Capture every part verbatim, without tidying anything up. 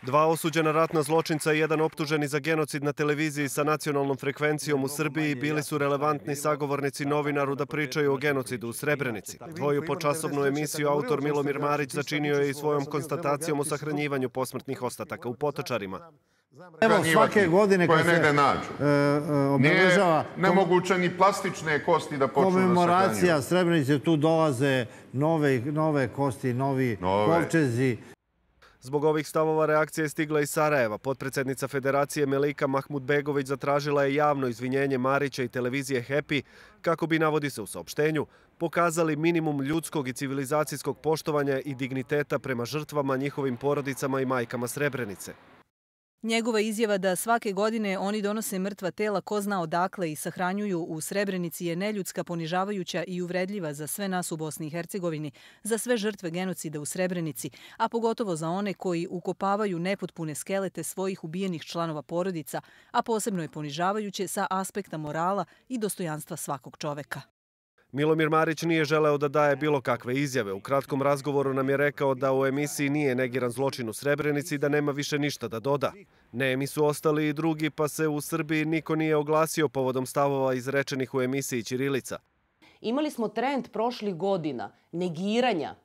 Dva osuđena ratna zločinca i jedan optuženi za genocid na televiziji sa nacionalnom frekvencijom u Srbiji bili su relevantni sagovornici novinaru da pričaju o genocidu u Srebrenici. Dvoju počasovnu emisiju autor Milomir Marić začinio je i svojom konstatacijom o sahranjivanju posmrtnih ostataka u Potočarima. Evo, svake godine kad se obeležava nemoguće ni plastične kosti da počnu da sahranjuju. Komemoracija Srebrenice, tu dolaze nove kosti, novi kovčezi. Zbog ovih stavova reakcija je stigla iz Sarajeva. Potpredsednica Federacije Melika Mahmudbegović zatražila je javno izvinjenje Marića i televizije Happy kako bi, navodi se u saopštenju, pokazali minimum ljudskog i civilizacijskog poštovanja i digniteta prema žrtvama, njihovim porodicama i majkama Srebrenice. Njegova izjava da svake godine oni donose mrtva tela ko zna odakle i sahranjuju u Srebrenici je neljudska, ponižavajuća i uvredljiva za sve nas u Bosni i Hercegovini, za sve žrtve genocida u Srebrenici, a pogotovo za one koji ukopavaju nepotpune skelete svojih ubijenih članova porodica, a posebno je ponižavajuće sa aspekta morala i dostojanstva svakog čoveka. Milomir Marić nije želeo da daje bilo kakve izjave. U kratkom razgovoru nam je rekao da u emisiji nije negiran zločin u Srebrenici i da nema više ništa da doda. Nemi su ostali i drugi, pa se u Srbiji niko nije oglasio povodom stavova izrečenih u emisiji Ćirilica. Imali smo trend prošlih godina negiranja,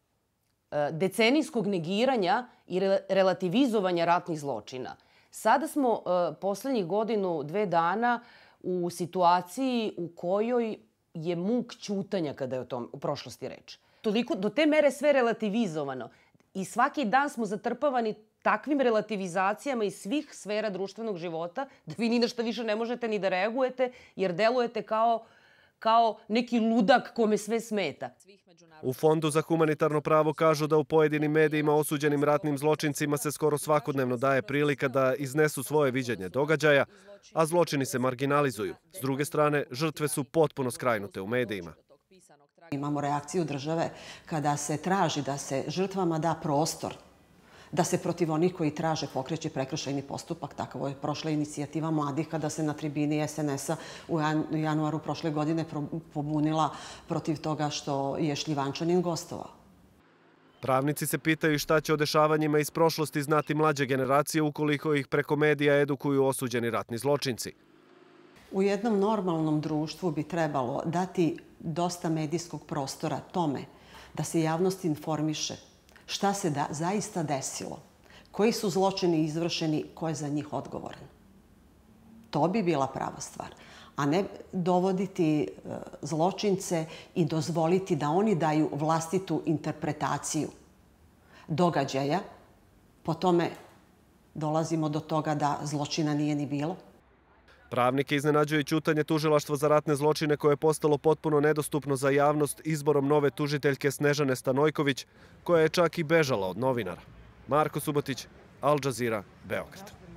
decenijskog negiranja i relativizovanja ratnih zločina. Sada smo poslednjih godinu, dve dana u situaciji u kojoj je muk ćutanja kada je o tom u prošlosti reč. Toliko, do te mere sve relativizovano i svaki dan smo zatrpavani takvim relativizacijama iz svih sfera društvenog života da vi ni na šta više ne možete ni da reagujete jer delujete kao, kao neki ludak kome sve smeta. U Fondu za humanitarno pravo kažu da u pojedinim medijima osuđenim ratnim zločincima se skoro svakodnevno daje prilika da iznesu svoje viđenje događaja, a zločini se marginalizuju. S druge strane, žrtve su potpuno skrajnute u medijima. Imamo reakciju države kada se traži da se žrtvama da prostor, da se protiv onih koji traže pokreće prekršajni postupak. Tako je prošla inicijativa mladih kada se na tribini S N S-a u januaru prošle godine pobunila protiv toga što je Šljivančanin gostovao. Pravnici se pitaju šta će o dešavanjima iz prošlosti znati mlađe generacije ukoliko ih preko medija edukuju osuđeni ratni zločinci. U jednom normalnom društvu bi trebalo dati dosta medijskog prostora tome da se javnost informiše šta se da, zaista desilo, koji su zločini izvršeni, ko je za njih odgovoran. To bi bila prava stvar, a ne dovoditi zločince i dozvoliti da oni daju vlastitu interpretaciju događaja. Po tome dolazimo do toga da zločina nije ni bilo. Pravnike iznenađuje ćutanje tužilaštva za ratne zločine koje je postalo potpuno nedostupno za javnost izborom nove tužiteljke Snežane Stanojković, koja je čak i bežala od novinara. Marko Subotić, Al Jazeera, Beograd.